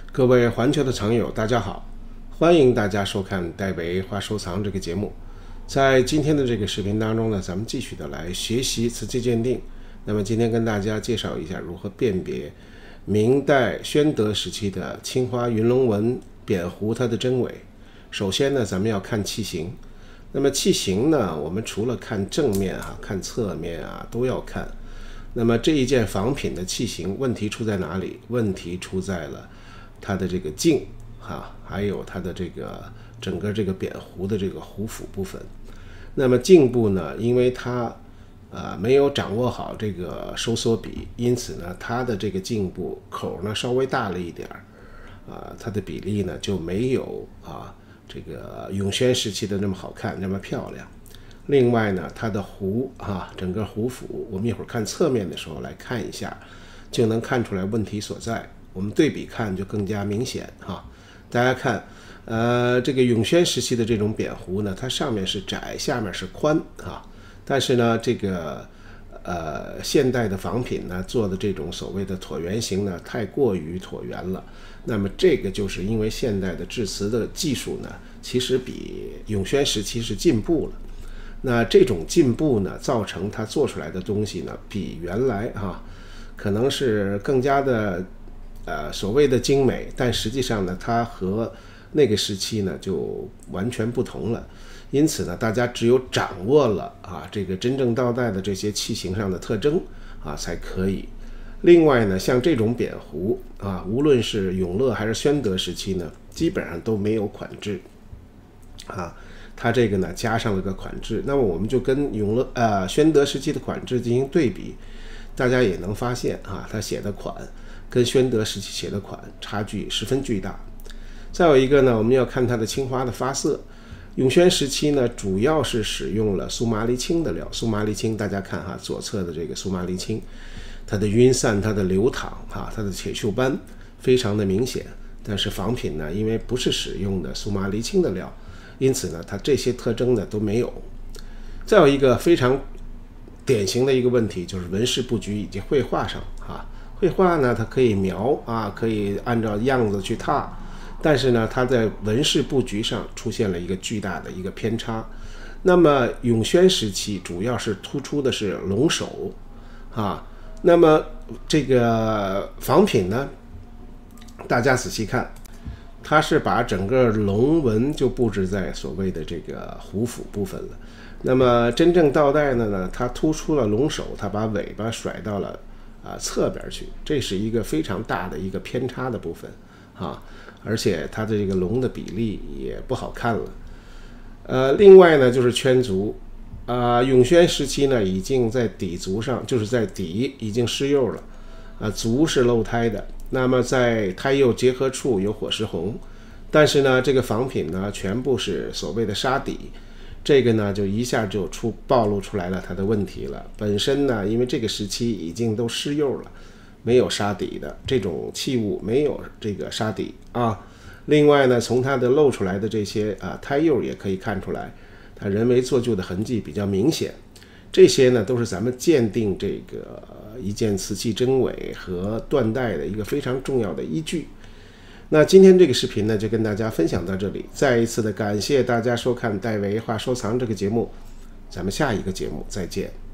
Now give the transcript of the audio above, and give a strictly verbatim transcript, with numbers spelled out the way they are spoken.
各位环球的常友，大家好，欢迎大家收看戴维花收藏这个节目。在今天的这个视频当中呢，咱们继续的来学习瓷器鉴定。那么今天跟大家介绍一下如何辨别明代宣德时期的青花云龙纹扁壶它的真伪。首先呢，咱们要看器型。那么器型呢，我们除了看正面啊、看侧面啊都要看。那么这一件仿品的器型问题出在哪里？问题出在了它的这个镜哈，还有它的这个整个这个扁壶的这个壶腹部分。那么镜部呢，因为它呃没有掌握好这个收缩比，因此呢，它的这个镜部口呢稍微大了一点儿，啊、呃，它的比例呢就没有啊这个永宣时期的那么好看，那么漂亮。另外呢，它的壶啊，整个壶腹，我们一会儿看侧面的时候来看一下，就能看出来问题所在。我们对比看就更加明显哈。大家看，呃，这个永宣时期的这种扁壶呢，它上面是窄，下面是宽啊。但是呢，这个呃现代的仿品呢做的这种所谓的椭圆形呢，太过于椭圆了。那么这个就是因为现代的制瓷的技术呢，其实比永宣时期是进步了。那这种进步呢，造成它做出来的东西呢，比原来哈，可能是更加的呃所谓的精美，但实际上呢，它和那个时期呢就完全不同了。因此呢，大家只有掌握了啊这个真正当代的这些器型上的特征啊才可以。另外呢，像这种扁壶啊，无论是永乐还是宣德时期呢，基本上都没有款制啊。它这个呢加上了个款制，那么我们就跟永乐呃宣德时期的款制进行对比，大家也能发现啊，它写的款跟宣德时期写的款差距十分巨大。再有一个呢，我们要看它的青花的发色。永宣时期呢，主要是使用了苏麻离青的料。苏麻离青，大家看哈，左侧的这个苏麻离青，它的晕散、它的流淌哈、它的铁锈斑非常的明显。但是仿品呢，因为不是使用的苏麻离青的料，因此呢，它这些特征呢都没有。再有一个非常典型的一个问题，就是纹饰布局以及绘画上啊，绘画呢它可以描啊，可以按照样子去拓，但是呢，它在纹饰布局上出现了一个巨大的一个偏差。那么永宣时期主要是突出的是龙首啊，那么这个仿品呢，大家仔细看。它是把整个龙纹就布置在所谓的这个壶腹部分了。那么真正到代的呢，它突出了龙首，它把尾巴甩到了啊、呃、侧边去，这是一个非常大的一个偏差的部分啊，而且它的这个龙的比例也不好看了。呃，另外呢就是圈足，啊、呃，永宣时期呢已经在底足上，就是在底已经施釉了，啊、呃，足是露胎的。那么在胎釉结合处有火石红，但是呢，这个仿品呢全部是所谓的沙底，这个呢就一下就出暴露出来了它的问题了。本身呢，因为这个时期已经都施釉了，没有沙底的这种器物，没有这个沙底啊。另外呢，从它的露出来的这些啊胎釉也可以看出来，它人为做旧的痕迹比较明显。这些呢都是咱们鉴定这个一件瓷器真伪和断代的一个非常重要的依据。那今天这个视频呢就跟大家分享到这里，再一次的感谢大家收看戴维画收藏这个节目，咱们下一个节目再见。